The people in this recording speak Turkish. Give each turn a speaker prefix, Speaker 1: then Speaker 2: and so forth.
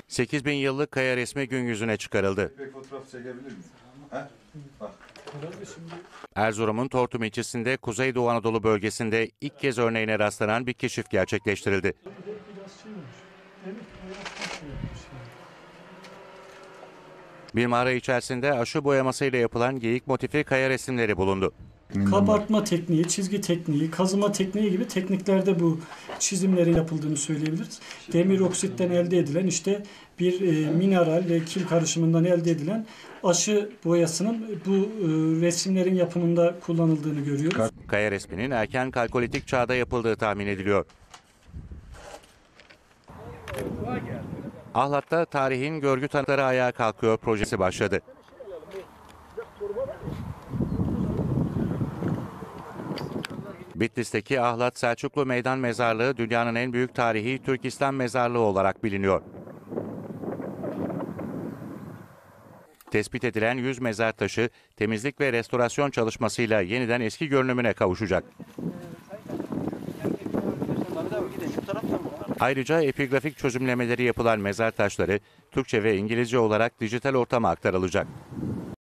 Speaker 1: 8.000 yıllık kaya resmi gün yüzüne çıkarıldı.
Speaker 2: Bir fotoğraf çekebilir miyim? Bak.
Speaker 1: Erzurum'un Tortum ilçesinde Kuzeydoğu Anadolu bölgesinde ilk kez örneğine rastlanan bir keşif gerçekleştirildi. Bir mağara içerisinde aşı boyamasıyla yapılan geyik motifi kaya resimleri bulundu.
Speaker 3: Kabartma tekniği, çizgi tekniği, kazıma tekniği gibi tekniklerde bu çizimlerin yapıldığını söyleyebiliriz. Demir oksitten elde edilen işte bir mineral ve kil karışımından elde edilen aşı boyasının bu resimlerin yapımında kullanıldığını görüyoruz.
Speaker 1: Kaya resminin erken kalkolitik çağda yapıldığı tahmin ediliyor. Ahlat'ta tarihin görgü tanıkları ayağa kalkıyor projesi başladı. Bitlis'teki Ahlat Selçuklu Meydan Mezarlığı dünyanın en büyük tarihi Türk İslam mezarlığı olarak biliniyor. Tespit edilen 100 mezar taşı temizlik ve restorasyon çalışmasıyla yeniden eski görünümüne kavuşacak. Ayrıca epigrafik çözümlemeleri yapılan mezar taşları Türkçe ve İngilizce olarak dijital ortama aktarılacak.